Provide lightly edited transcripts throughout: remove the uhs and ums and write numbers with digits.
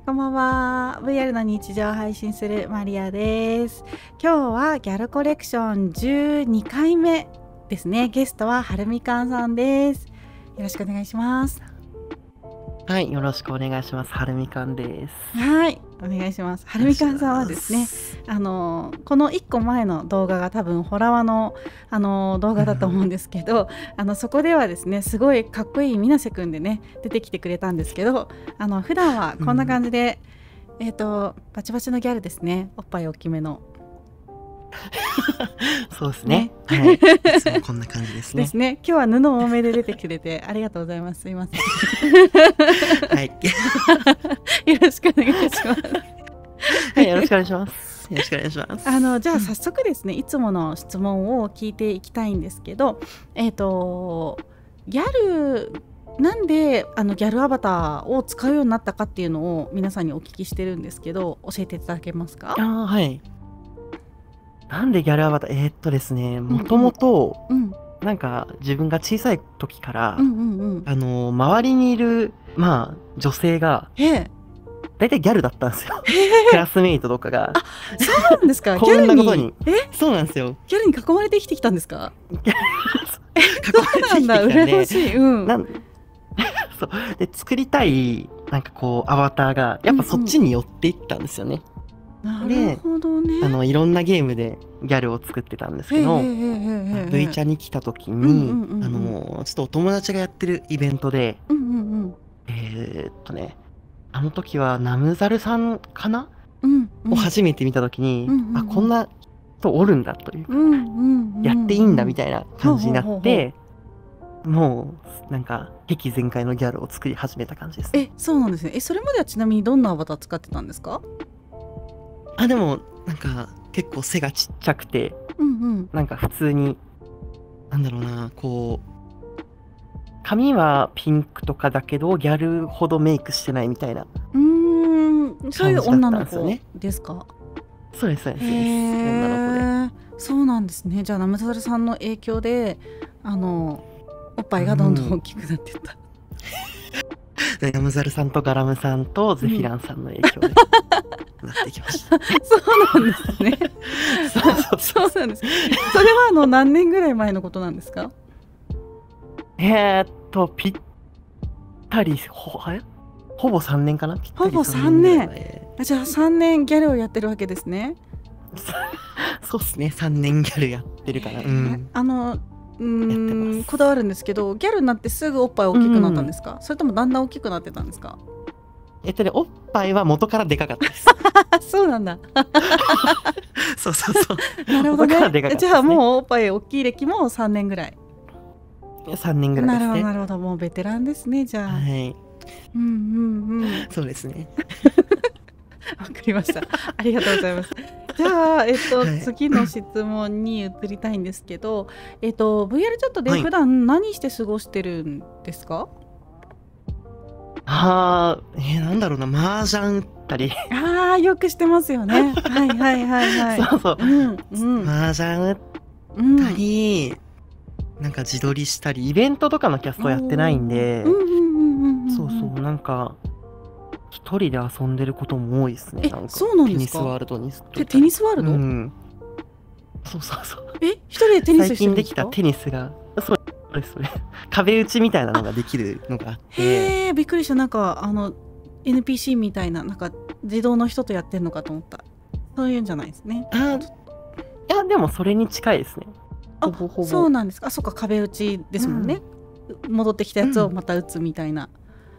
こんばんは。VR の日常を配信するマリアです。今日はギャルコレクション12回目ですね。ゲストははるみかんさんです。よろしくお願いします。 はい、よろしくお願いします。はるみかんです。 はい、お願いします。はるみかんさんはですね、この1個前の動画が多分ホラワの、動画だと思うんですけど、そこではですね、すごいかっこいい水瀬くんでね、出てきてくれたんですけど、普段はこんな感じで、バチバチのギャルですね。おっぱい大きめの。 そうですね。はい。いつもこんな感じですね。 ですね。今日は布多めで出てくれてありがとうございます。すいません。 はい。 よろしくお願いします。 はい、よろしくお願いします。よろしくお願いします。 じゃあ早速ですね、いつもの質問を聞いていきたいんですけど、ギャルなんでギャルアバターを使うようになったかっていうのを皆さんにお聞きしてるんですけど、教えていただけますか？ はい。なんでギャルアバターですね、もともとなんか自分が小さい時から周りにいる女性が大体ギャルだったんですよ。クラスメイトとかが。 あ、そうなんですか。 こんなことに。そうなんですよ。 ギャルに囲まれて生きてきたんですか？ 囲まれて生きてきたんで。 羨ましい。 そうで作りたいなんかこうアバターがやっぱそっちに寄っていったんですよね。 なるほどね。 いろんなゲームでギャルを作ってたんですけど、V チャに来た時にちょっとお友達がやってるイベントで、あの時はナムザルさんかな、を初めて見た時に、あ、こんな人おるんだというか、やっていいんだみたいな感じになって、もうなんか敵全開のギャルを作り始めた感じです。 そうなんですね。それまではちなみにどんなアバター使ってたんですか？ でもなんか結構背がちっちゃくて、なんか普通になんだろうな、こう髪はピンクとかだけどギャルほどメイクしてないみたいなそういう女の子ですか？ そうですそうです。女の子で。そうなんですね。じゃあナムザルさんの影響でおっぱいがどんどん大きくなっていった。 ナムザルさんとガラムさんとゼフィランさんの影響でなってきました。 そうなんですね。そうなんです。それは何年ぐらい前のことなんですか？ ぴったりほぼ3年かな。 ほぼ3年。じゃあ3年ギャルをやってるわけですね。 そうですね。3年ギャルやってるから。 こだわるんですけど、ギャルになってすぐおっぱい大きくなったんですか？それともだんだん大きくなってたんですか？ おっぱいは元からでかかったです。 そうなんだ。 そう。 なるほどね。じゃあもうおっぱい大きい歴も3年ぐらい。 3年ぐらいですね。 なるほど、もうベテランですね、じゃあ。 はい。そうですね。 わかりました。ありがとうございます。じゃあ、次の質問に移りたいんですけど、VR チャットで普段何して過ごしてるんですか？ なんだろうな、麻雀打ったり。 よくしてますよね。はい。 そう。麻雀打ったり、なんか自撮りしたり、イベントとかのキャストやってないんで、なんか一人で遊んでることも多いですね。 そうなんですか？ テニスワールドに。 テニスワールド？ そう。 一人でテニスしてるんですか？ 最近できたテニスが、それ壁打ちみたいなのができるのがあって。 びっくりした。なんかNPC みたいな、なんか自動の人とやってるのかと思った。そういうんじゃないですね。 いやでもそれに近いですね。 そうなんですか。そっか、壁打ちですもんね。戻ってきたやつをまた打つみたいな。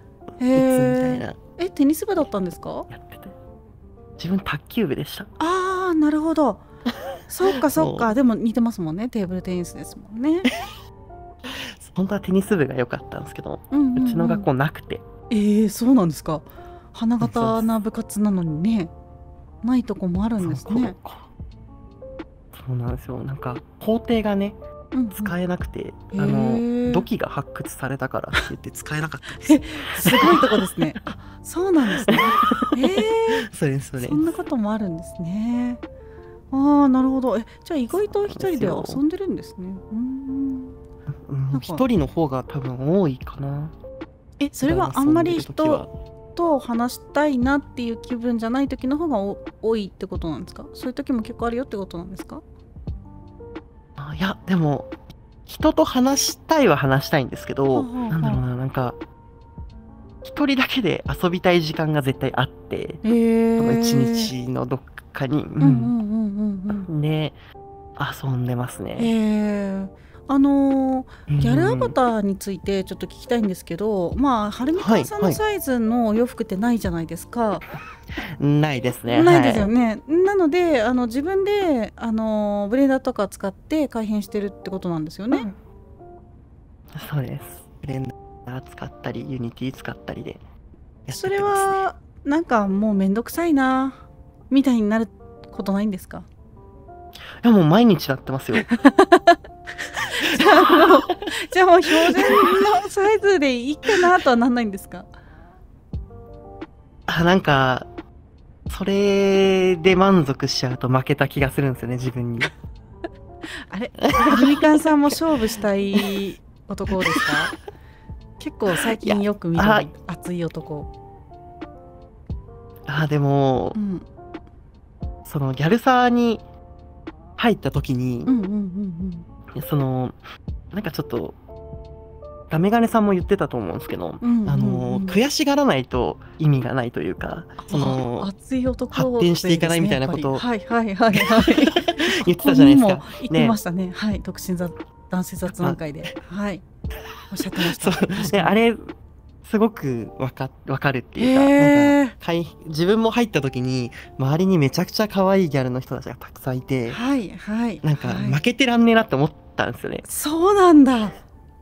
テニス部だったんですか？ やってて。自分卓球部でした。 なるほど。そっか。でも似てますもんね。テーブルテニスですもんね。 本当はテニス部が良かったんですけど、うちの学校なくて。 そうなんですか。花形な部活なのにね、ないとこもあるんですね。 そうなんですよ。なんか校庭がね使えなくて、土器が発掘されたからって言って使えなかったんですよ。 すごいとこですね。そうなんですね。 そうです。 そんなこともあるんですね。なるほど。じゃあ意外と一人で遊んでるんですね。 一人の方が多分多いかな。 それはあんまり人とを話したいなっていう気分じゃない時の方が多いってことなんですか？そういう時も結構あるよってことなんですか？ いや、でも、人と話したいは話したいんですけど、なんだろうな、なんか、一人だけで遊びたい時間が絶対あって、その一日のどっかに、で、遊んでますね。 ギャルアバターについてちょっと聞きたいんですけど、まあはるみかんさんのサイズのお洋服ってないじゃないですか。 ないですね。 ないですよね。なので自分でブレンダーとか使って改変してるってことなんですよね。 そうです。ブレンダー使ったりユニティ使ったりでやってますね。 それはなんかもうめんどくさいなみたいになることないんですか？ いやもう毎日なってますよ。 じゃあもう標準のサイズでいいかなとはなんないんですか？ なんかそれで満足しちゃうと負けた気がするんですよね、自分に。 あれ、はるみかんさんも勝負したい男ですか？結構最近よく見る熱い男。 でも、そのギャルサーに入った時に、なんかちょっとダメガネさんも言ってたと思うんですけど、悔しがらないと意味がないというか、 熱い男発展していかないみたいなことを言ってたじゃないですか。言ってましたね。はい、独身男性雑談会で、はい、おっしゃってました。 あれすごくわかるっていうか、なんか自分も入った時に周りにめちゃくちゃ可愛いギャルの人たちがたくさんいて、なんか負けてらんねえなって思ったんですよね。 そうなんだ。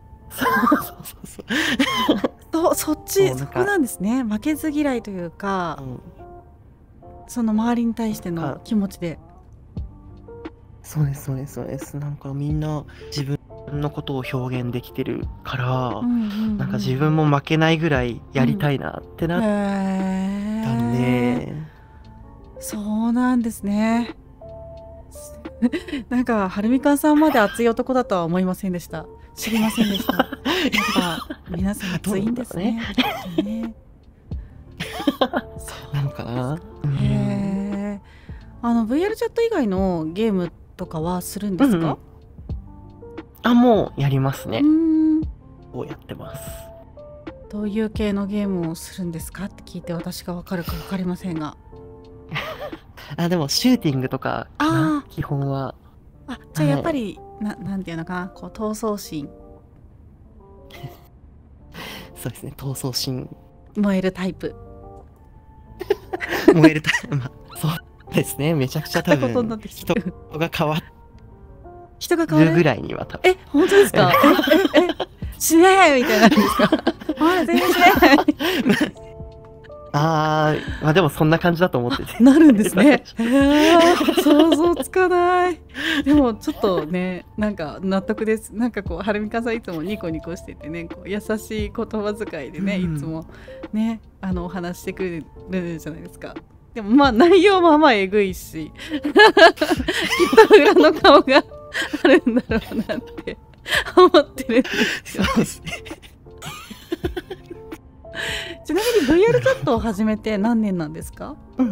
そっちそこなんですね。負けず嫌いというか、その周りに対しての気持ちで。 そうですなんかみんな自分のことを表現できてるから、なんか自分も負けないぐらいやりたいなってなったんで、 そうなんですね。なんかはるみかんさんまで熱い男だとは思いませんでした。知りませんでした。やっぱ皆さん熱いんですね。 なのかな。 VR チャット以外のゲームとかはするんですか？ もうやりますね。をやってます。 どういう系のゲームをするんですかって聞いて私が分かるか分かりませんが。 でもシューティングとか基本は。 じゃあやっぱり、なんていうのかな、こう闘争心。 そうですね、闘争心。 燃えるタイプ。 燃えるタイプ。そうですね、めちゃくちゃ多分人が変わるぐらいには多分。 本当ですか？しねえみたいなんですか？全然しねえ。 でもそんな感じだと思ってて。 なるんですね。想像つかない。でもちょっとね、なんか納得です。なんかこうはるみかんさんいつもニコニコしててね、こう優しい言葉遣いでね、いつもねお話してくれるじゃないですか。でもまあ内容もえぐいし、きっと裏の顔があるんだろうなって思ってるんですよ。ちなみに VR チャットを始めて何年なんですか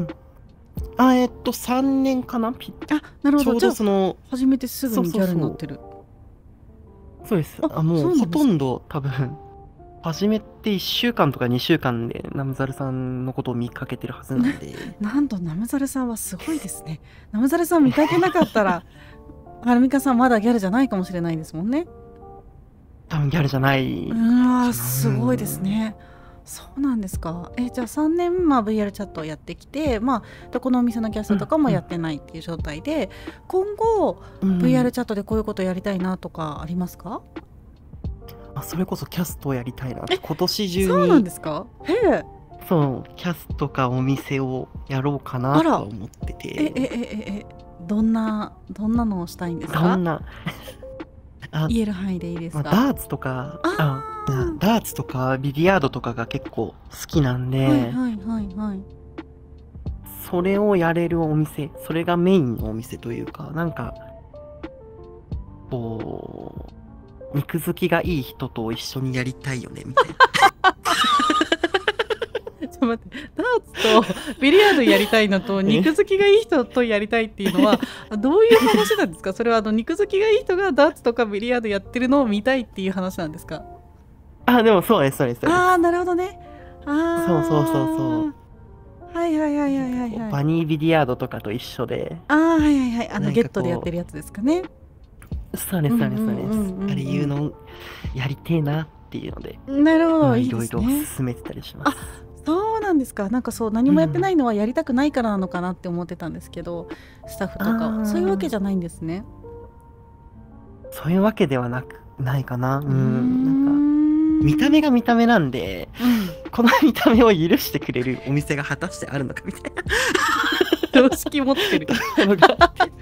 ？3年かな。 なるほど。 ちょうどその始めてすぐにギャルになってる。 そうです。もうほとんど多分始めて1週間とか2週間でナムザルさんのことを見かけてるはずなんで。 なんとナムザルさんはすごいですね。ナムザルさん見かけなかったらはるみかさんまだギャルじゃないかもしれないですもんね。 多分ギャルじゃない。 すごいですね。そうなんですか。じゃあ3年VR チャットをやってきて、どこのお店のキャストとかもやってないっていう状態で、今後、VR チャットでこういうことやりたいなとかありますか？ それこそキャストをやりたいな。今年中に。 そうなんですか？ そうキャストかお店をやろうかなと思ってて。 どんなのをしたいんですか？言える範囲でいいですか？ ダーツとかダーツとかビリヤードとかが結構好きなんで、それをやれるお店、それがメインのお店というか、なんかこう肉付きがいい人と一緒にやりたいよねみたいな。 待って、ダーツとビリヤードやりたいのと肉付きがいい人とやりたいっていうのはどういう話なんですか？それは肉付きがいい人がダーツとかビリヤードやってるのを見たいっていう話なんですか？ あ、でもそうです、そうです。 ああ、なるほどね。 そうそうそうそう。 はいはいはいはいはいはい。 バニービリヤードとかと一緒で。 ああ、はいはいはい。ゲットでやってるやつですかね。 そうです、そうです、そうです。あれいうのやりてえなっていうので。 なるほど、いいろいろですね。 進めてたりします。 そうなんですか。なんかそう、何もやってないのはやりたくないからなのかなって思ってたんですけど、スタッフとかはそういうわけじゃないんですね。 そういうわけではないかな。なんか見た目が見た目なんで、この見た目を許してくれるお店が果たしてあるのかみたいな常識持ってるのが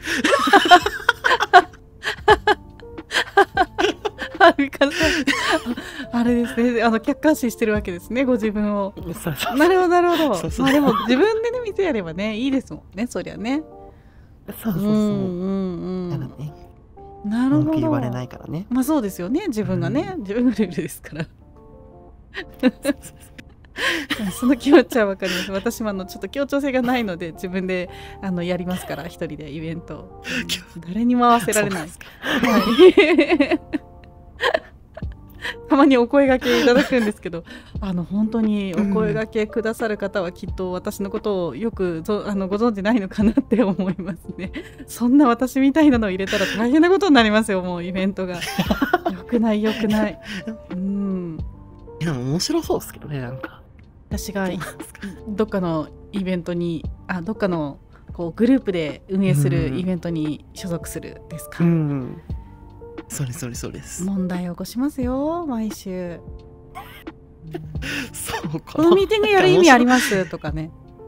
はるかさん、あれですね、客観視してるわけですね、ご自分を。なるほどなるほど。まあでも自分でね店やればねいいですもんね、そりゃね。 そうそうそう。 なるほど。 言われないからね。 まあそうですよね、自分がね、自分がルールですからその気持ちはわかります。私もちょっと協調性がないので自分でやりますから、一人でイベント、誰にも合わせられない。たまにお声掛けいただくんですけど、本当にお声掛けくださる方はきっと私のことをよくご存知ないのかなって思いますね。そんな私みたいなのを入れたら大変なことになりますよ、もうイベントが。よくないよくない。でも面白そうですけどね、なんか。 私がどっかのイベントにどっかのこうグループで運営するイベントに所属するですか？ そうですそうですそうです。 問題を起こしますよ毎週。 そうか。 このミーティングやる意味ありますとかね。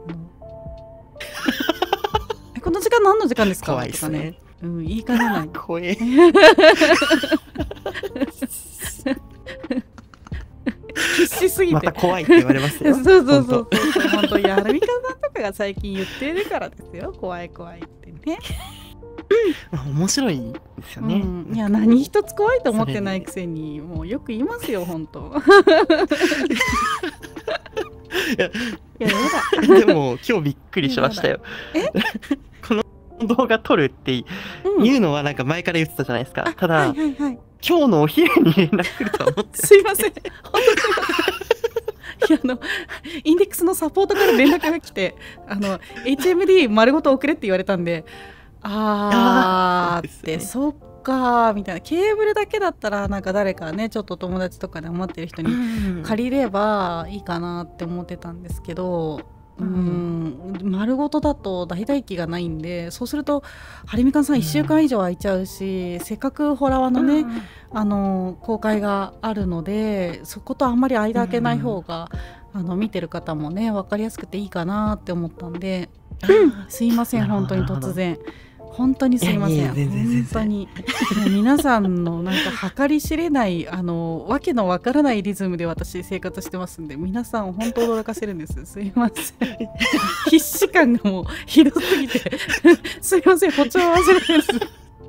この時間何の時間ですか？ 怖いですね。 言いかねない。 怖い。 必死すぎてまた怖いって言われますよ。 そうそうそう。本当やるみかさんとかが最近言ってるからですよ。怖い怖いってね。 面白いですよね。 いや何一つ怖いと思ってないくせにもうよく言いますよ本当。いやでも今日びっくりしましたよ。この動画撮るっていうのはなんか前から言ってたじゃないですか。ただ今日のお昼に連絡来るとは思ってすいません。インデックスのサポートから連絡が来てHMD 丸ごと送れって言われたんで、ってそっかみたいな。ケーブルだけだったらなんか誰かねちょっと友達とかで思ってる人に借りればいいかなって思ってたんですけど、丸ごとだと大打機がないんで、そうするとはるみかんさん1週間以上空いちゃうし、せっかくホラワのね、公開があるのでそことあんまり間空けない方が、見てる方もね分かりやすくていいかなって思ったんで、すいません本当に突然。本当にすいません。本当に皆さんのなんか計り知れないわけのわからないリズムで私生活してますんで、皆さんを本当驚かせるんです。すいません。必死感がもうひどすぎてすいません、歩調合わせられます。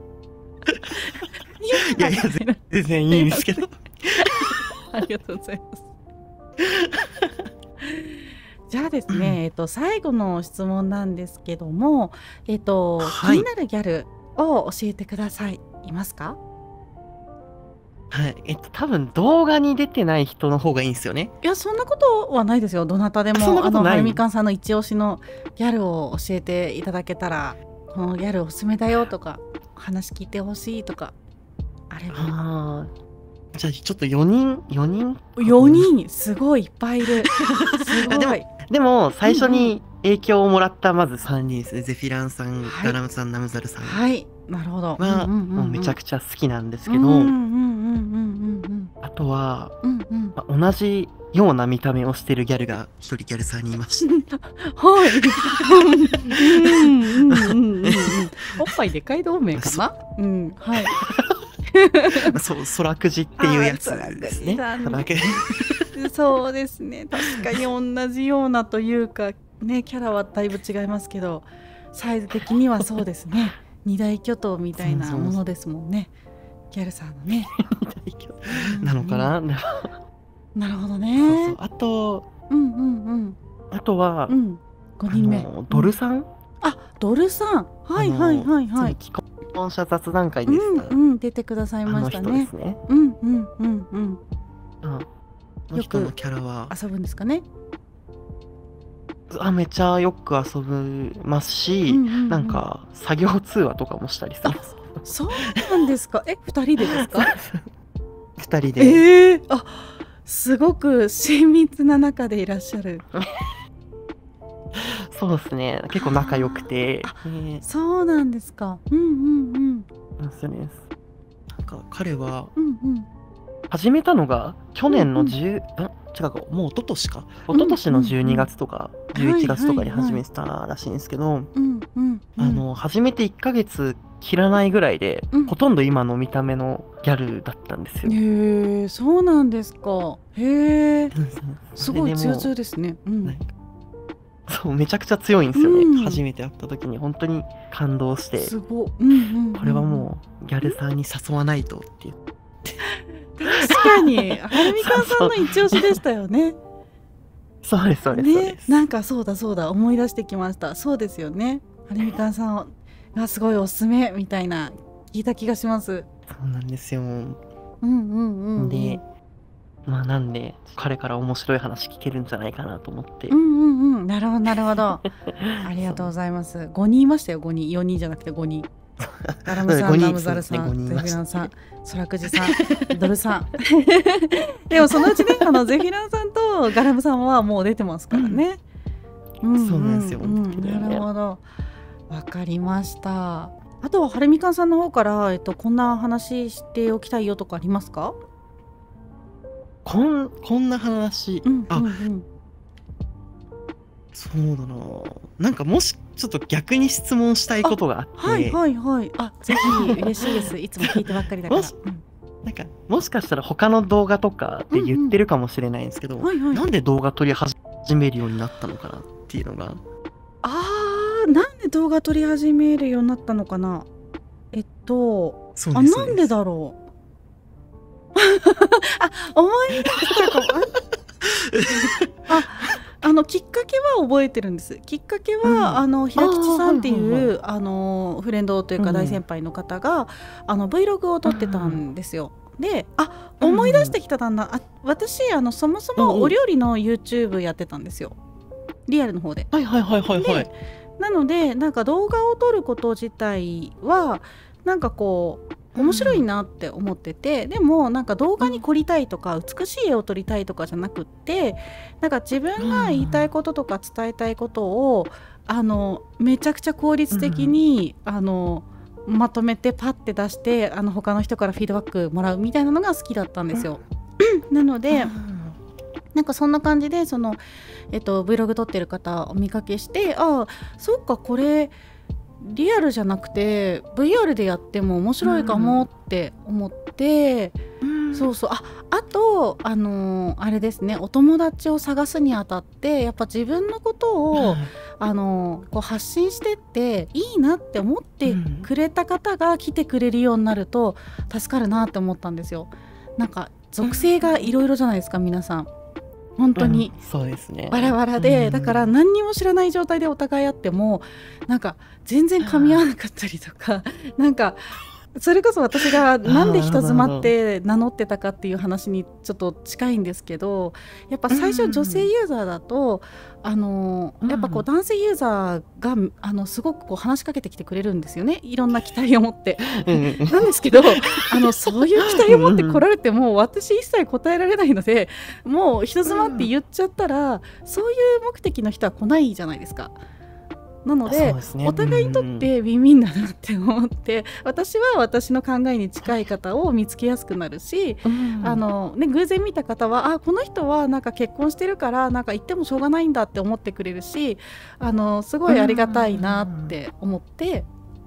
いや全然いいんですけど。 ありがとうございます。じゃあですね、最後の質問なんですけども、気になるギャルを教えてください。いますか？ はい、多分動画に出てない人の方がいいんですよね。 いやそんなことはないですよ。どなたでもはるみかんさんの一押しのギャルを教えていただけたら、このギャルおすすめだよとか話聞いてほしいとかあれば。 じゃあちょっと4 人すごいいっぱいいる。すごい。 でも最初に影響をもらったまず3人ですね。ゼフィランさん、ガラムさん、ナムザルさん。 はい、なるほど。 はもうめちゃくちゃ好きなんですけど、あとは同じような見た目をしてるギャルが一人ギャルさんにいました。 はい。おっぱいでかい同盟かな。はい。 ソラクジっていうやつですね。 そうですね。確かに同じようなというかね、キャラはだいぶ違いますけど、サイズ的にはそうですね。二大巨頭みたいなものですもんね。ギャルさんのね。 二大巨頭なのかな。 なるほどね。 あとあとは、 5人目。 ドルさん、 ドルさん。はいはいはいはい。 既婚者雑談会でした。 出てくださいましたね。 人ですね。この人のキャラは遊ぶんですかね。 めちゃよく遊びますし、なんか作業通話とかもしたりするんです。 そうなんですか。2人でですか ？2人で。 すごく親密な仲でいらっしゃる。 そうですね。結構仲良くて。 そうなんですか。 なんか彼は始めたのが去年の違うか、もう一昨年か。一昨年の12月とか11月とかに始めてたらしいんですけど、始めて1ヶ月切らないぐらいで、ほとんど今の見た目のギャルだったんですよ。 へえ、そうなんですか。へえ、すごい強強ですね。 そう、めちゃくちゃ強いんですよね。初めて会った時に本当に感動して、 すごい。 これはもうギャルさんに誘わないとって言って。 確かにはるみかんさんの一押しでしたよね。 そうですそうですそうです。 なんかそうだ思い出してきました。そうですよね。はるみかんさんがすごいおすすめみたいな聞いた気がします。 そうなんですよ。で、なんで彼から面白い話聞けるんじゃないかなと思って。 なるほどなるほど。ありがとうございます。5人いましたよ。5人、4人じゃなくて5人。ガラムさん、ラムザルさん、ゼフィランさん、ソラクジさん、ドルさん。でもそのうちね、ゼフィランさんとガラムさんはもう出てますからね。 そうなんですよ。 なるほど。わかりました。あとははるみかんさんの方から、こんな話しておきたいよとかありますか？ こんな話、そうだな。なんかもしちょっと逆に質問したいことがあって。 はい。ぜひ嬉しいです。いつも聞いてばっかりだから。 なんかもしかしたら他の動画とかで言ってるかもしれないんですけど、なんで動画撮り始めるようになったのかなっていうのが。 なんで動画撮り始めるようになったのかな。なんでだろう。思い出したかも。きっかけは覚えてるんです。きっかけは、平吉さんっていうフレンドというか大先輩の方がVlog を撮ってたんですよ。で、思い出してきたんだ。私そもそもお料理の YouTube やってたんですよ。リアルの方で。なのでなんか動画を撮ること自体はなんかこう面白いなって思ってて、でもなんか動画に凝りたいとか美しい絵を撮りたいとかじゃなくって、なんか自分が言いたいこととか伝えたいことをめちゃくちゃ効率的にまとめてパッて出して他の人からフィードバックもらうみたいなのが好きだったんですよ。なのでなんかそんな感じでVlog 撮ってる方お見かけして、そっかこれリアルじゃなくて VR でやっても面白いかもって思って、あとあれですね、お友達を探すにあたってやっぱ自分のことをこう発信してっていいなって思ってくれた方が来てくれるようになると助かるなって思ったんですよ。なんか属性がいろいろじゃないですか、皆さん本当にバラバラで、だから何にも知らない状態でお互い会ってもなんか全然噛み合わなかったりとか、なんかそれこそ私がなんで人妻って名乗ってたかっていう話にちょっと近いんですけど、やっぱ最初女性ユーザーだとやっぱこう男性ユーザーがすごくこう話しかけてきてくれるんですよね、いろんな期待を持ってなんですけどそういう期待を持って来られても私一切答えられないので、もう人妻って言っちゃったらそういう目的の人は来ないじゃないですか。なので、お互いにとってウィンウィンだなって思って、私は私の考えに近い方を見つけやすくなるし、偶然見た方はこの人はなんか結婚してるからなんか言ってもしょうがないんだって思ってくれるし、すごいありがたいなって思って、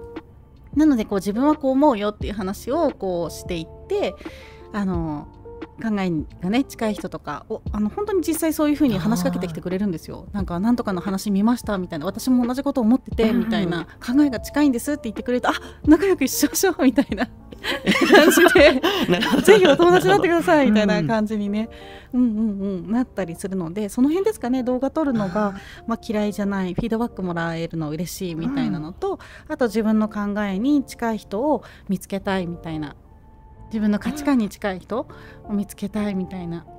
なのでこう自分はこう思うよっていう話をこうしていって考えがね近い人とか本当に実際そういう風に話しかけてきてくれるんですよ。なんとかの話見ましたみたいな、私も同じこと思っててみたいな、考えが近いんですって言ってくれると、仲良く一緒しようみたいな感じでぜひお友達になってくださいみたいな感じにね、なったりするので、その辺ですかね。動画撮るのが、嫌いじゃない、フィードバックもらえるの嬉しいみたいなのと、あと自分の考えに近い人を見つけたいみたいな、自分の価値観に近い人を見つけたいみたいな。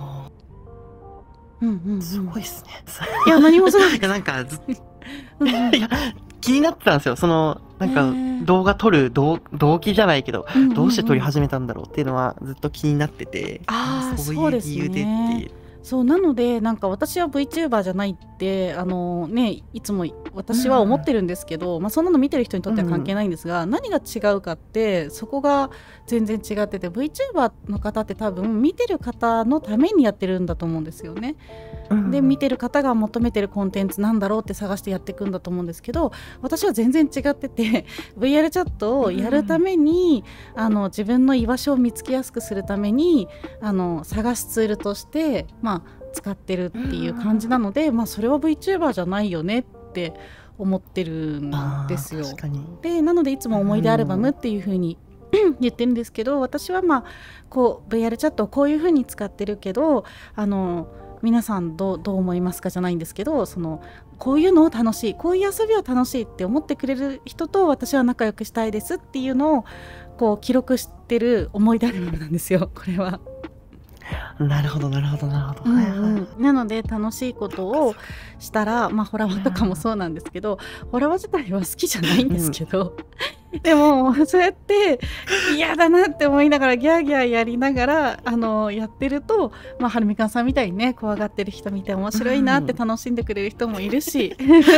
すごいですね。 いや何もそういやなんかいや気になってたんですよ。なんか動画撮る動機じゃないけど、どうして撮り始めたんだろうっていうのはずっと気になってて、そういう理由でっていう。 そうなので、なんか私は VTuber じゃないっていつも私は思ってるんですけど、そんなの見てる人にとっては関係ないんですが、何が違うかってそこが全然違ってて、 VTuber の方って多分見てる方のためにやってるんだと思うんですよね。で見てる方が求めてるコンテンツなんだろうって探してやっていくんだと思うんですけど、私は全然違っててVR チャットをやるために、自分の居場所を見つけやすくするために探すツールとして使ってるっていう感じなので、それは VTuber じゃないよねって思ってるんですよ。でなのでいつも思い出アルバムっていう風に言ってるんですけど、私はVR チャットをこういう風に使ってるけど、皆さんどう思いますかじゃないんですけど、こういうのを楽しい、こういう遊びを楽しいって思ってくれる人と私は仲良くしたいですっていうのを記録してる思い出アルバムなんですよ、これは。 なるほど。なので楽しいことをしたら、ホラワとかもそうなんですけど、ホラワ自体は好きじゃないんですけど、でもそうやって嫌だなって思いながらギャーギャーやりながらやってると、はるみかんさんみたいにね、怖がってる人見て面白いなって楽しんでくれる人もいるし、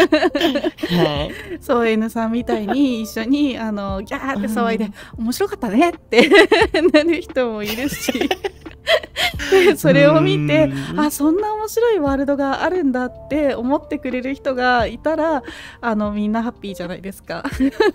そう N さんみたいに一緒にギャーって騒いで面白かったねってなる人もいるしでそれを見て、そんな面白いワールドがあるんだって思ってくれる人がいたらみんなハッピーじゃないですか。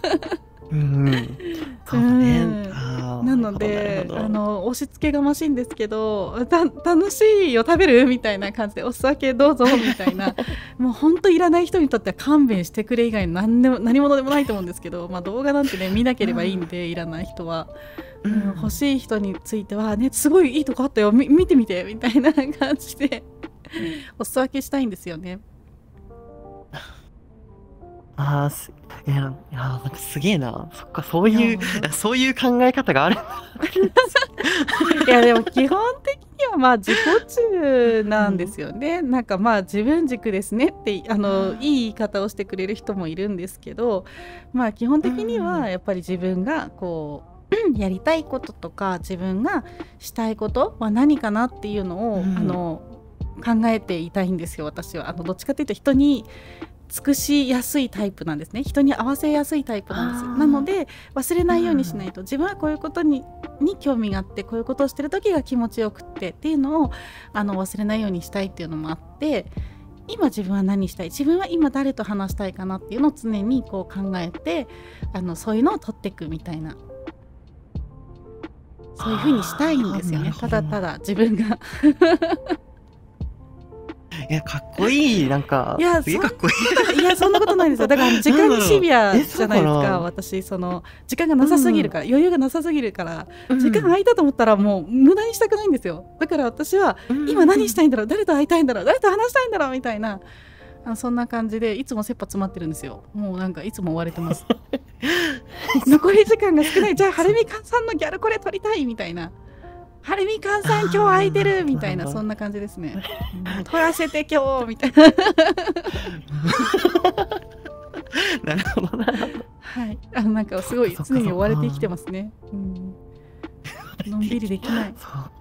そうね。 なので押し付けがましいんですけど、楽しいよ、食べるみたいな感じでお酒どうぞみたいなもうほんといらない人にとっては勘弁してくれ以外何者でもないと思うんですけど、動画なんてね見なければいいんで、いらない人は。欲しい人についてはね、すごいいいとこあったよ、見てみてみたいな感じでお裾分けしたいんですよね。 なんかすげえな。そっか、そういう考え方があるいやでも基本的には自己中なんですよね。なんか自分軸ですねっていい言い方をしてくれる人もいるんですけど、基本的にはやっぱり自分がやりたいこととか自分がしたいことは何かなっていうのを、考えていたいんですよ。私はどっちかというと人に尽くしやすいタイプなんですね。人に合わせやすいタイプなんです。なので忘れないようにしないと、自分はこういうことに興味があって、こういうことをしてる時が気持ちよくってっていうのを忘れないようにしたいっていうのもあって、今自分は何したい、自分は今誰と話したいかなっていうのを常に考えてそういうのを取っていくみたいな、そういう風にしたいんですよね。ただただ自分がいや、かっこいい。なんかすげえかっこいい。いやそんなことないんですよ。だから時間にシビアじゃないですか。私時間がなさすぎるから、余裕がなさすぎるから、時間空いたと思ったらもう無駄にしたくないんですよ。だから私は今何したいんだろう、誰と会いたいんだろう、誰と話したいんだろうみたいな、そんな感じでいつも切羽詰まってるんですよ。もうなんかいつも追われてます残り時間が少ない、じゃあはるみかんさんのギャルこれ撮りたいみたいな、はるみかんさん今日空いてるみたいな、そんな感じですね。撮らせて今日みたいななるほどな。 はい、なんかすごい常に追われて生きてますね。のんびりできない。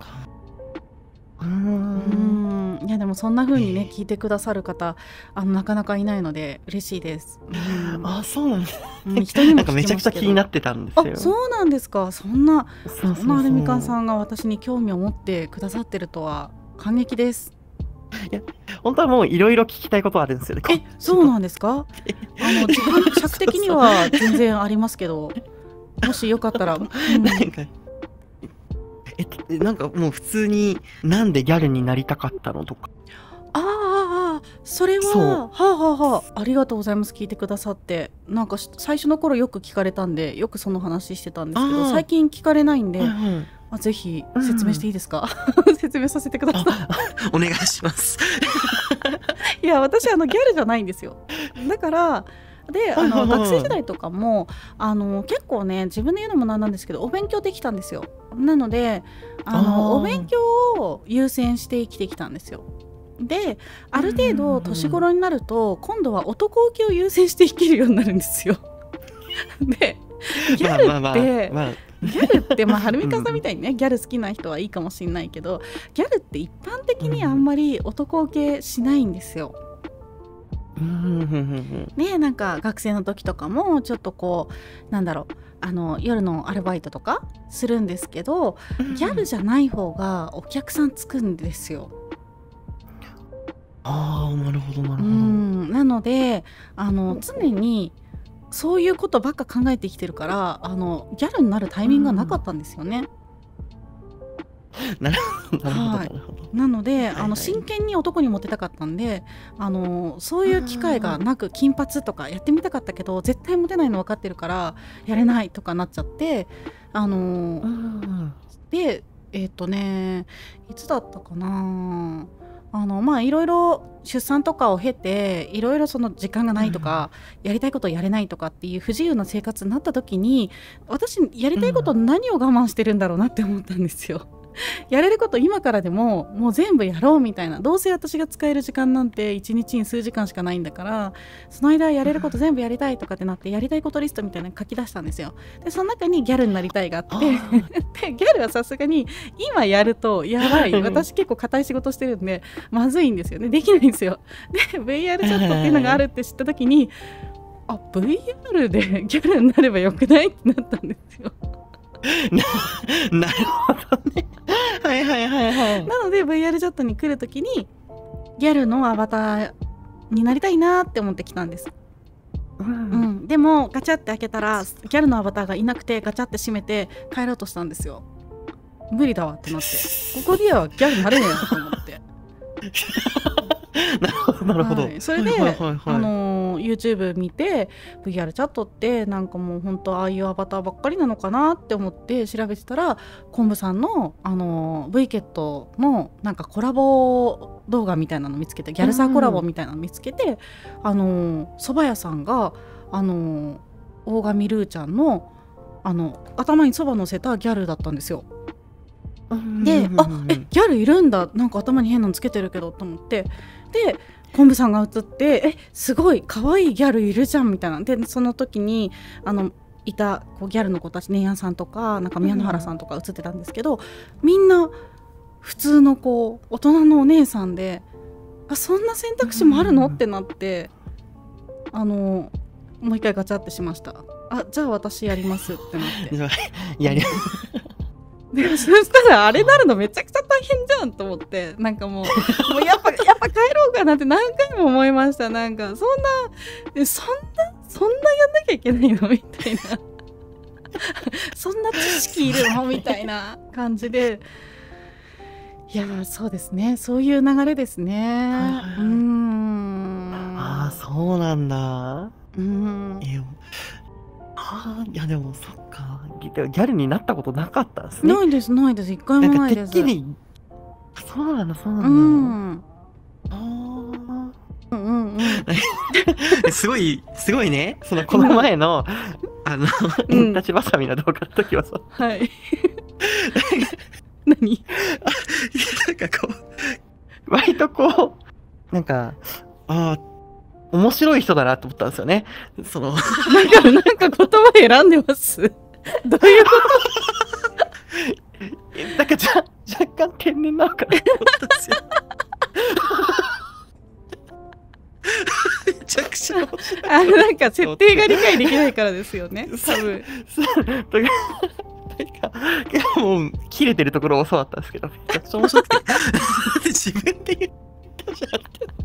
いやでもそんな風にね聞いてくださる方なかなかいないので嬉しいです。 そうなんです。 人にもなんかめちゃくちゃ気になってたんですよ。 そうなんですか。そんなはるみかんさんが私に興味を持ってくださってるとは感激です。 いや本当はもういろいろ聞きたいことあるんですよね。 そうなんですか。時間尺的には全然ありますけど、もしよかったら。 なんかもう普通に、なんでギャルになりたかったのとか。 それは、はあはあはあ、ありがとうございます。聞いてくださって。なんか最初の頃よく聞かれたんで、よくその話してたんですけど、最近聞かれないんで、ぜひ説明していいですか？説明させてください。 お願いします。 いや、私ギャルじゃないんですよ。だからで学生時代とかも結構ね、自分で言うのもなんなんですけど、お勉強できたんですよ。なのでお勉強を優先して生きてきたんですよ。である程度年頃になると、今度は男受けを優先して生きるようになるんですよ。でギャルって、はるみかさんみたいにね、ギャル好きな人はいいかもしれないけど、ギャルって一般的にあんまり男受けしないんですよ。ね、なんか学生の時とかもちょっとこう、なんだろう、夜のアルバイトとかするんですけど、ギャルじゃない方がお客さんつくんですよ。 なるほどなるほど。 なので常にそういうことばっか考えてきてるから、ギャルになるタイミングがなかったんですよね。 なるほどなるほど。 なので真剣に男にモテたかったんで、そういう機会がなく、金髪とかやってみたかったけど絶対モテないの分かってるからやれないとかなっちゃって、でいつだったかな、いろいろ出産とかを経て、いろいろその時間がないとか、やりたいことをやれないとかっていう不自由な生活になった時に、私やりたいこと何を我慢してるんだろうなって思ったんですよ。やれること今からでももう全部やろうみたいな。どうせ私が使える時間なんて1日に数時間しかないんだから、その間やれること全部やりたいとかってなって、やりたいことリストみたいなの書き出したんですよ。でその中にギャルになりたいがあってでギャルはさすがに今やるとやばい、私結構硬い仕事してるんでまずいんですよね、できないんですよ。で VR チャットっていうのがあるって知った時に、VR でギャルになればよくないってなったんですよ。 なるほどね。 なので VR チャットに来るときにギャルのアバターになりたいなって思ってきたんです。でもガチャって開けたらギャルのアバターがいなくて、ガチャって閉めて帰ろうとしたんですよ。無理だわってなって、ここではギャルになれねえなと思ってなるほど。 それでYouTube 見て、 VR チャットってなんかもう本当ああいうアバターばっかりなのかなって思って調べてたら、昆布さんのV ケットのなんかコラボ動画みたいなの見つけて、ギャルサーコラボみたいなの見つけて、蕎麦屋さんが大神ルーちゃんの頭にそば乗せたギャルだったんですよ。でギャルいるんだ、なんか頭に変なのつけてるけどと思って、で昆布さんが映って、すごい可愛いギャルいるじゃんみたいな。でその時にいたこうギャルの子たち、ねやさんとかなんか宮野原さんとか映ってたんですけど、みんな普通のこう大人のお姉さんで、そんな選択肢もあるのってなって、もう一回ガチャってしました。じゃあ私やりますってなってやりでそしたらあれなるのめちゃくちゃ大変じゃんと思って、なんかもうやっぱ帰ろうかなって何回も思いました。なんかそんなやんなきゃいけないのみたいなそんな知識いるのみたいな感じで、いやそうですね、そういう流れですね。 そうなんだ。いやでもそっか、ギャルになったことなかったんですね。 ないですないです、一回もないです。 てっきりそうなんだすごいね、この前の立ちばさみの動画の時はさ、 何なんかこう割とこうなんか面白い人だなと思ったんですよね。 なんか言葉選んでます。どういうこと？ なんか若干天然なのかなと思ったんですよ。めちゃくちゃ面白い。 なんか設定が理解できないからですよね。多分。 もう切れてるところもそうだったんですけど、めちゃくちゃ面白くて自分で言ったじゃんって。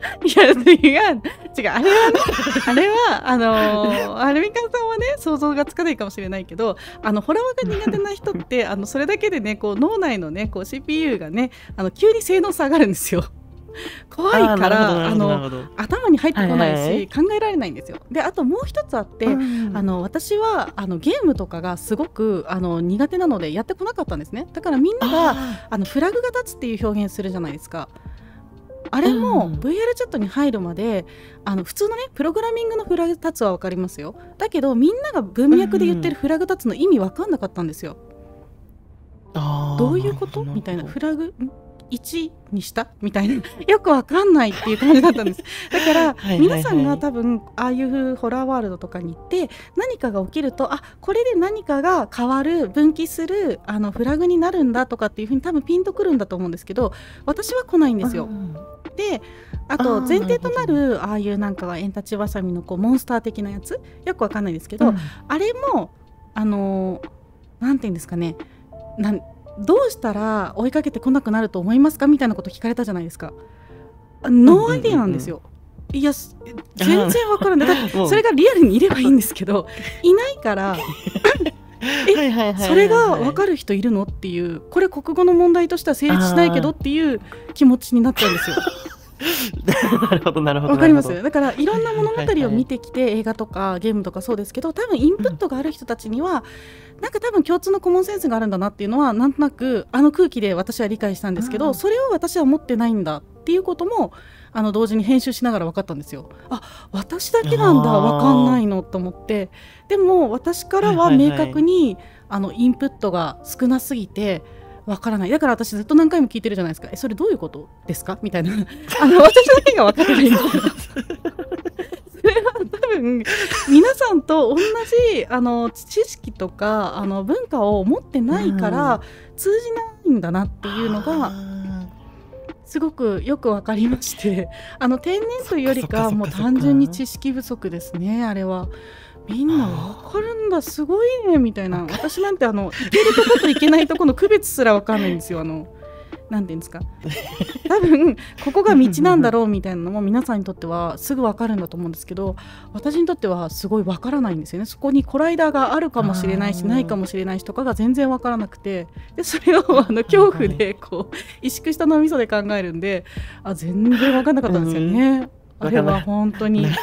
や、違う、違う、あれはね、あれは、アルミカンさんはね、想像がつかないかもしれないけど、ホラーが苦手な人って、それだけでね、こう、脳内のね、こう、CPU がね、急に性能下がるんですよ。怖いから、頭に入ってこないし、考えられないんですよ。で、あともう一つあって、私は、ゲームとかがすごく、苦手なので、やってこなかったんですね。だからみんなが、フラグが立つっていう表現するじゃないですか。あれも VR チャットに入るまで普通のねプログラミングのフラグ立つは分かりますよ。だけどみんなが文脈で言ってるフラグ立つの意味分かんなかったんですよ。どういうことみたいな、フラグ1にしたみたいなよくわかんないっていう感じだったんです。だから皆さんが多分ああいうホラーワールドとかに行って何かが起きると、これで何かが変わる、分岐するフラグになるんだとかっていう風に多分ピンとくるんだと思うんですけど、私は来ないんですよ。で、あと前提となるああいうなんかエンタチバサミのこうモンスター的なやつ、よくわかんないですけど、あれもなんていうんですかね、どうしたら追いかけてこなくなると思いますかみたいなこと聞かれたじゃないですか。ノーアイディアなんですよ。いや全然わからない。だってそれがリアルにいればいいんですけど、いないからそれが分かる人いるのっていう、これ国語の問題としては成立しないけどっていう気持ちになっちゃうんですよ。 なるほどなるほど。 わかります。だからいろんな物語を見てきて、映画とかゲームとかそうですけど、多分インプットがある人たちには、なんか多分共通のコモンセンスがあるんだなっていうのはなんとなく空気で私は理解したんですけど、それを私は持ってないんだっていうことも同時に編集しながら分かったんですよ。私だけなんだ分かんないのと思って。でも私からは明確にインプットが少なすぎてわからない。だから私ずっと何回も聞いてるじゃないですか。それどういうことですかみたいな私だけが分かってないんですそれは多分皆さんと同じ知識とか文化を持ってないから通じないんだなっていうのがすごくよく分かりまして、天然というよりかもう単純に知識不足ですね。あれはみんな分かるんだ、すごいねみたいな。私なんて行けるとこと行けないとこの区別すら分かんないんですよ。なんていうんですか、多分ここが道なんだろうみたいなのも皆さんにとってはすぐ分かるんだと思うんですけど、私にとってはすごい分からないんですよね。そこにコライダーがあるかもしれないしないかもしれないしとかが全然分からなくて、でそれを恐怖でこう萎縮した脳みそで考えるんで、全然分かんなかったんですよね。あれは本当に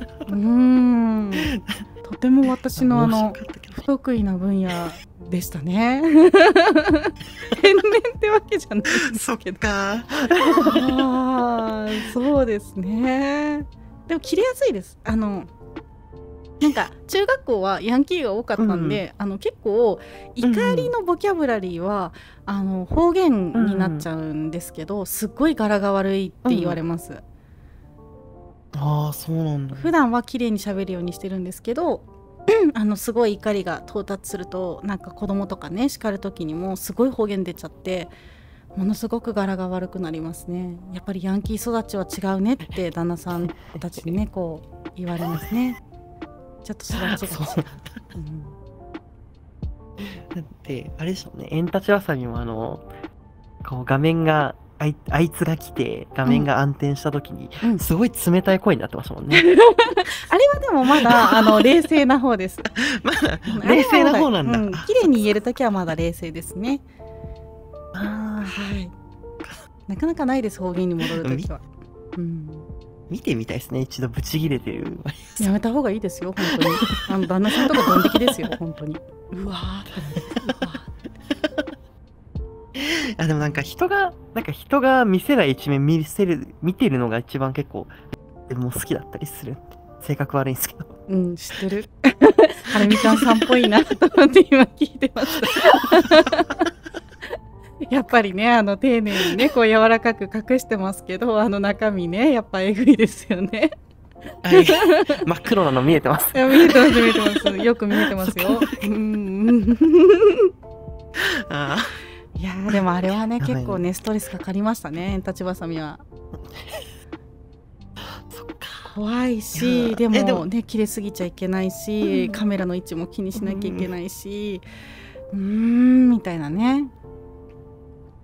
とても私の不得意な分野でしたね。天然ってわけじゃないんですけど。そうですね。でも切れやすいです。なんか中学校はヤンキーが多かったんで、結構怒りのボキャブラリーは方言になっちゃうんですけど、すっごい柄が悪いって言われます。 そうなんだ。 普段は綺麗に喋るようにしてるんですけど、すごい怒りが到達すると、なんか子供とかね叱る時にもすごい方言出ちゃって、ものすごく柄が悪くなりますね。やっぱりヤンキー育ちは違うねって旦那さんたちにねこう言われますね。ちょっと育ちが違う。 だってあれでしょうね、エンタチワサミもこう画面があいつが来て画面が暗転した時に、すごい冷たい声になってましたもんね。 あれはでもまだ冷静な方です。 まだ冷静な方なんだ。 綺麗に言える時はまだ冷静ですね。はい。なかなかないです、方言に戻る時は。 見てみたいですね、一度ブチギレてる。 やめた方がいいですよ、本当に。旦那さんとかドン引きですよ、本当に。うわでもなんか人が見せない一面見てるのが一番結構でも好きだったりする。性格悪いんですけど。 知ってる。はるみちゃんさんっぽいなと思って今聞いてました。やっぱりね丁寧にねこう柔らかく隠してますけど、中身ねやっぱえぐいですよね。 真っ黒なの見えてます。 見えてます。よく見えてますよ。いやでもあれはね結構ねストレスかかりましたね、エンタチバサミは。怖いし、でもね切れすぎちゃいけないし、カメラの位置も気にしなきゃいけないし、みたいなね。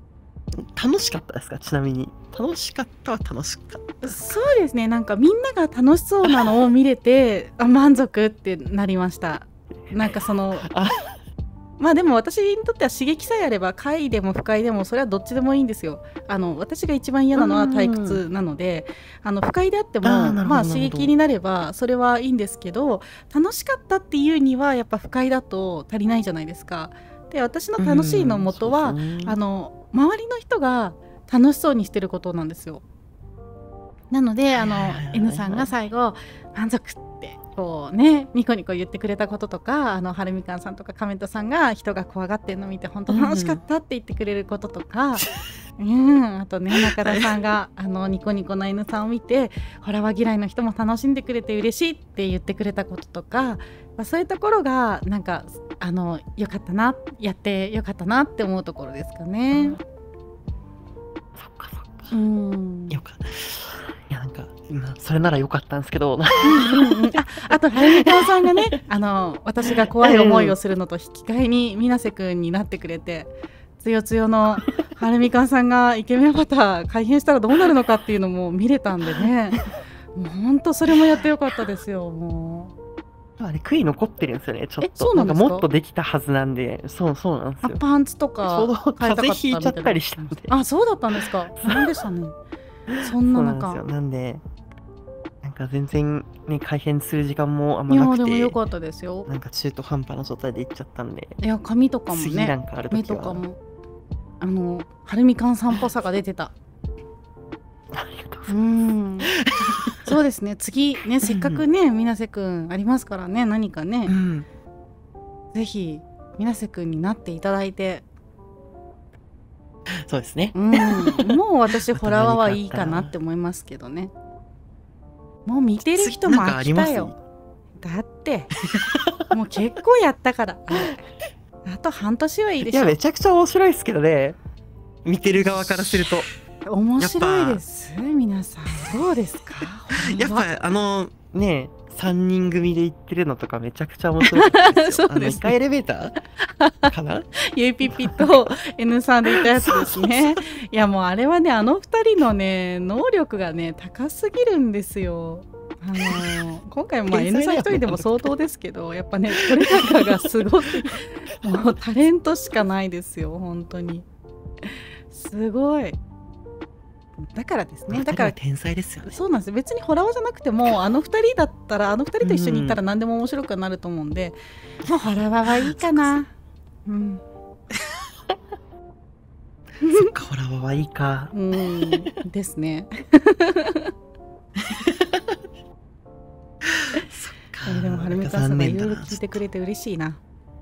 楽しかったですか？ちなみに。楽しかったは楽しかった。 そうですね、なんかみんなが楽しそうなのを見れて、満足ってなりました。なんかまあでも私にとっては刺激さえあれば快でも不快でもそれはどっちでもいいんですよ。私が一番嫌なのは退屈なので、不快であってもまあ刺激になればそれはいいんですけど、楽しかったっていうにはやっぱ不快だと足りないじゃないですか。で、私の楽しいの元は、周りの人が楽しそうにしてることなんですよ。なのでN さんが最後満足ってこうねニコニコ言ってくれたこととか、はるみかんさんとかカメントさんが人が怖がってるのを見て本当楽しかったって言ってくれることとか、あとね中田さんがニコニコな N さんを見てホラー嫌いの人も楽しんでくれて嬉しいって言ってくれたこととか、そういうところがなんかよかったな、やってよかったなって思うところですかね。 そっかそっか。よかった。いやなんかそれなら良かったんですけどあとはるみかんさんがね私が怖い思いをするのと引き換えに水瀬くんになってくれて、つよつよのはるみかんさんがイケメンアバター改変したらどうなるのかっていうのも見れたんでね、もうほんとそれもやってよかったですよ。もうあれ悔い残ってるんですよね。ちょっとそうなんですか？ もっとできたはずなんで。そうなんですよ。 パンツとか風邪ひいちゃったりしたんで。 あ、そうだったんですか。そうでしたね。そんな中なんでなんか全然ね改変する時間もあんまなくて、 いやでも良かったですよ。 なんか中途半端な状態で行っちゃったんで。 いや髪とかもね、 なんかある時は目とかもはるみかんさんっぽさが出てた。 ありがとうございます。 そうですね、次ねせっかくね水瀬くんありますからね、何かね、ぜひ水瀬くんになっていただいて。 そうですね。 もう私ホラワはいいかなって思いますけどね。もう見てる人も飽きたよ。だってもう結構やったからあと半年はいいでしょ。 いやめちゃくちゃ面白いですけどね、見てる側からすると。 面白いです。皆さんどうですか？ やっぱね3人組で行ってるのとかめちゃくちゃ面白かったですよ。 そうですね。 1階エレベーターかなゆいぴぴと N さんでいたやつですね。いやもうあれはね2人のね能力がね高すぎるんですよ。今回もN さん一人でも相当ですけど、やっぱねこれ高がすごいもうタレントしかないですよ本当に。すごい。だからですね。だから天才ですよね。 そうなんです。別にホラーじゃなくても2人だったら2人と一緒に行ったら何でも面白くなると思うんで、もうホラーはいいかな。 そっかホラーはいいか。 ですね。そっか。でもはるみかんさんがいろいろ聞いてくれて嬉しいな。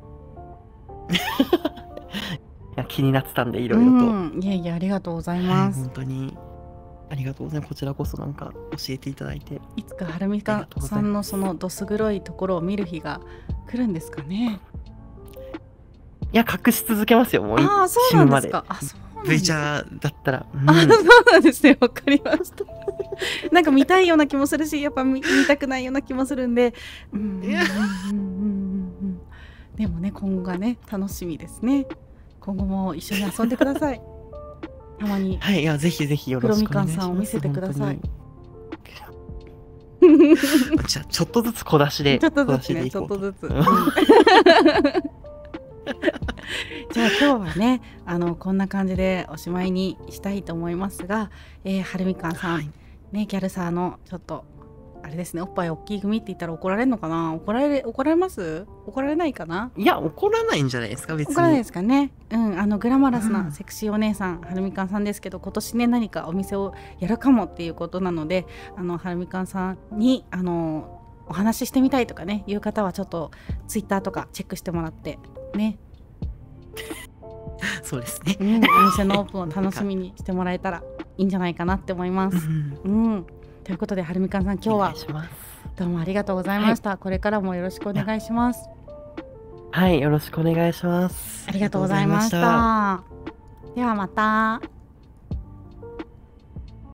いや気になってたんでいろいろと。 いやいやありがとうございます。 本当に。ありがとうございます。こちらこそなんか教えていただいて。 いつかはるみかんさんのそのどす黒いところを見る日が来るんですかね。 いや隠し続けますよもう。 そうなんですか。 V チャーだったら。 そうなんですね。わかりました。なんか見たいような気もするし、やっぱ見たくないような気もするんで。でもね今後がね楽しみですね。今後も一緒に遊んでください。たまに。 はい、いやぜひぜひよろしくお願いします。 黒みかんさんを見せてください。 じゃあちょっとずつ小出しで。 ちょっとずつね、ちょっとずつ。じゃあ今日はねこんな感じでおしまいにしたいと思いますが、はるみかんさん、ねギャルサーのちょっとあれですね、おっぱい大きい組って言ったら怒られるのかな。怒られます？怒られないかな。 いや怒らないんじゃないですか別に。 怒らないですかね。グラマラスなセクシーお姉さん、はるみかんさんですけど、今年ね何かお店をやるかもっていうことなので、はるみかんさんにお話ししてみたいとかねいう方はちょっとツイッターとかチェックしてもらってね。 そうですね。 お店のオープンを楽しみにしてもらえたらいいんじゃないかなって思います。ということではるみかんさん今日はどうもありがとうございました。これからもよろしくお願いします。 はい、よろしくお願いします。 ありがとうございました。ではまた。